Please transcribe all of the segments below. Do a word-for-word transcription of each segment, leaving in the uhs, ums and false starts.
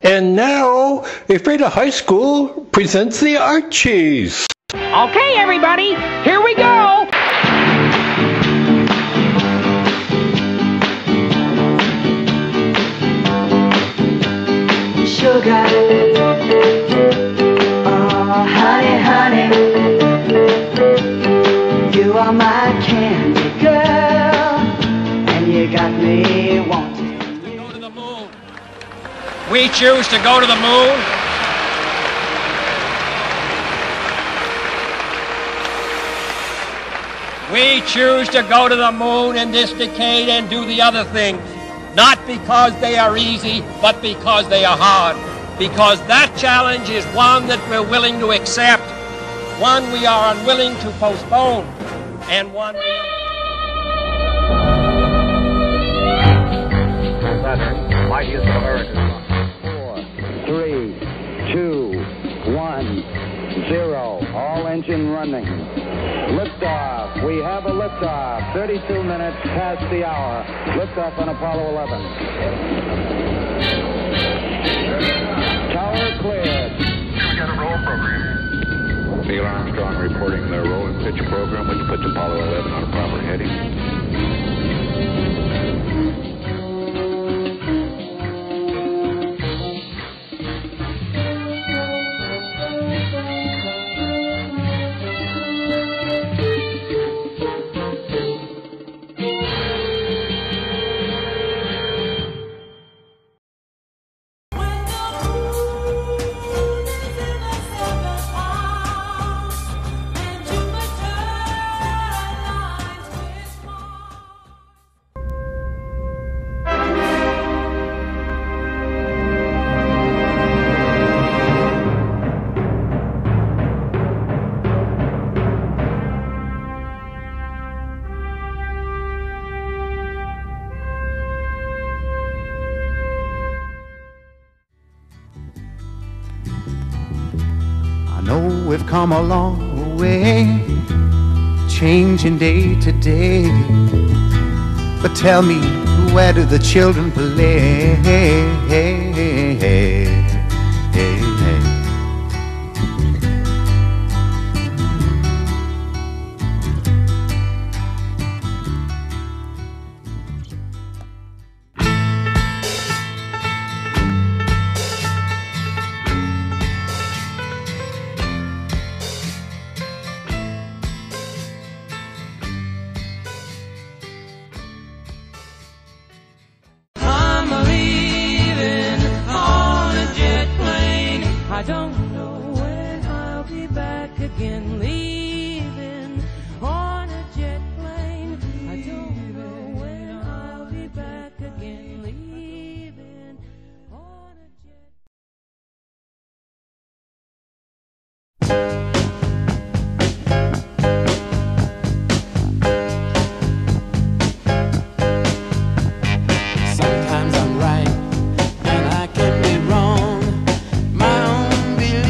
And now, Ephrata High School presents the Archies. Okay, everybody, here we go! Sugar, oh honey, honey, you are my candy girl, and you got me wanting. Go to the moon. We choose to go to the moon. We choose to go to the moon in this decade and do the other things. Not because they are easy, but because they are hard. Because that challenge is one that we're willing to accept, one we are unwilling to postpone, and one we... Saturn, mightiest of America's. Four, three, two, one, zero. All engine running. Liftoff. We have a liftoff. thirty-two minutes past the hour. Liftoff on Apollo eleven. Tower cleared. We got a roll program. Neil Armstrong reporting their roll and pitch program, which puts Apollo eleven on a proper heading. I know we've come a long way, changing day to day. But tell me, where do the children play? I don't know when I'll be back again, leaving on a jet plane. I don't know when I'll be back again, leaving on a jet Sometimes I'm right and I can be wrong. My own belief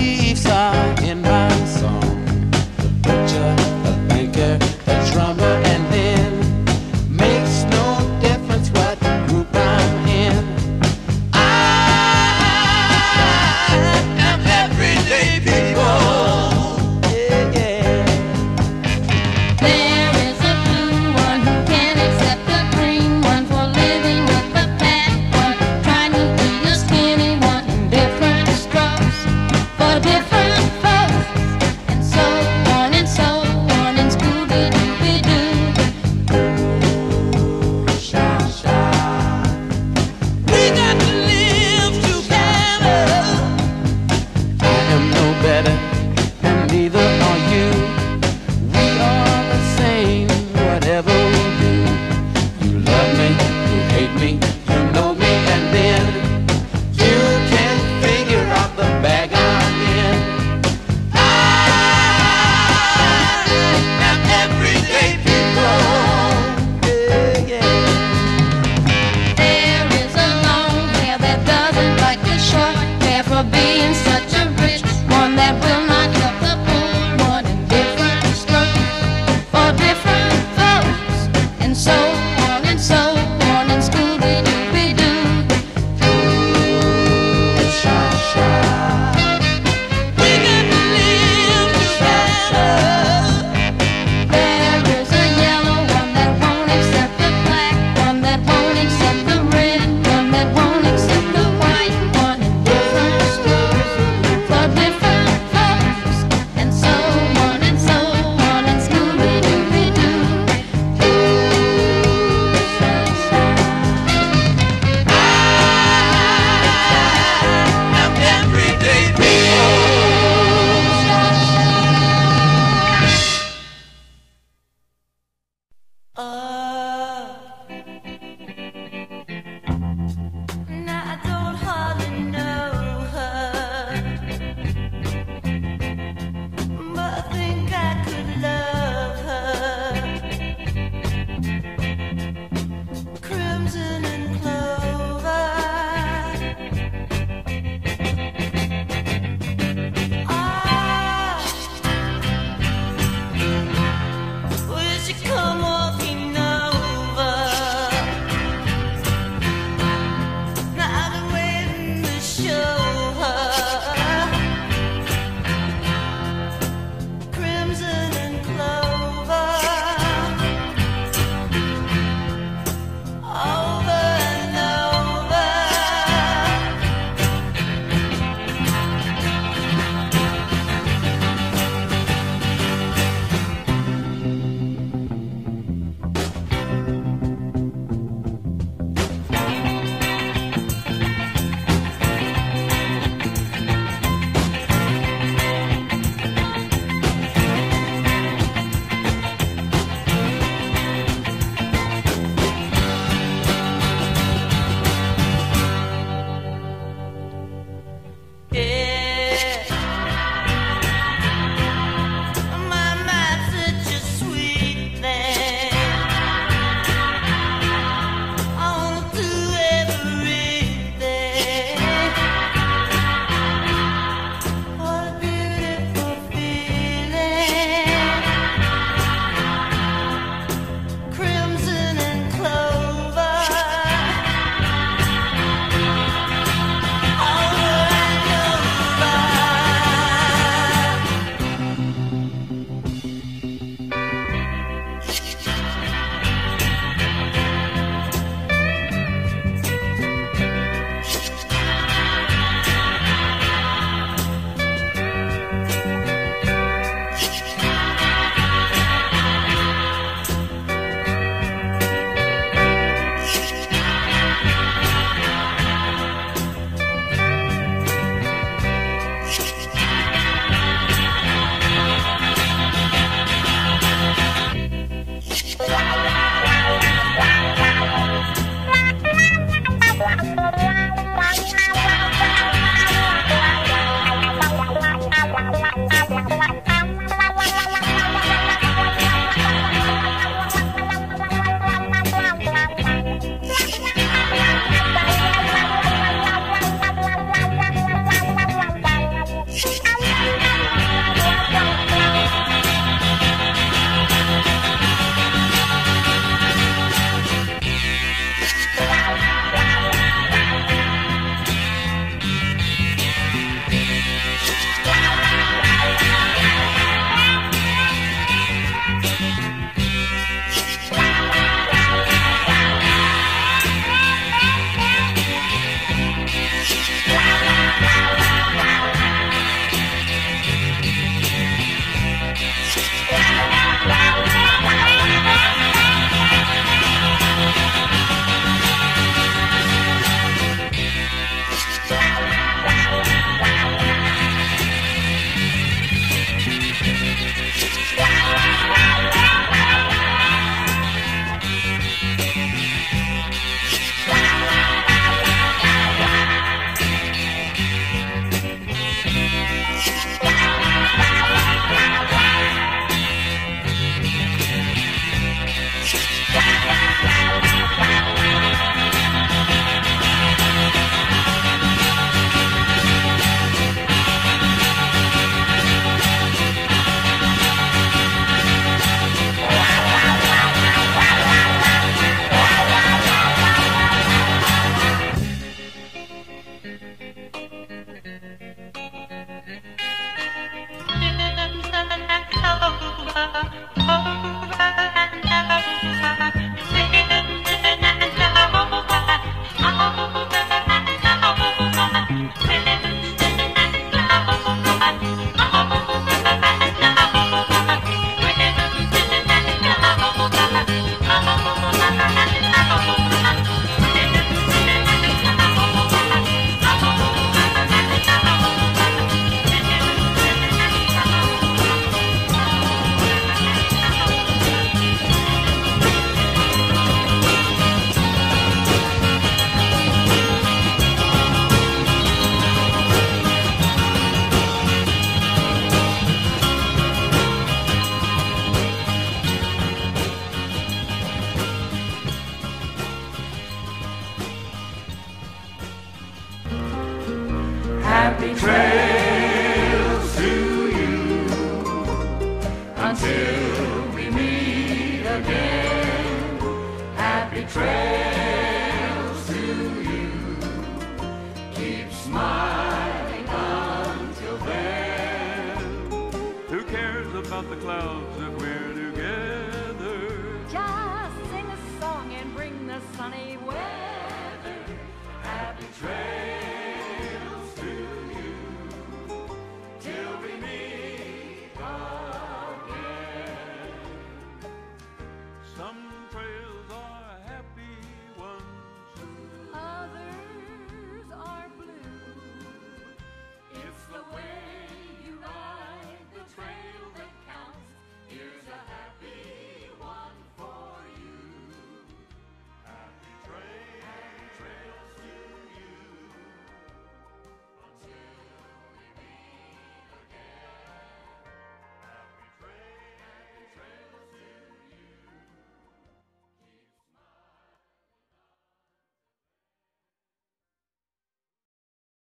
trails to you. Keep smiling until then. Who cares about the clouds if we're together? Just sing a song and bring the sunny weather.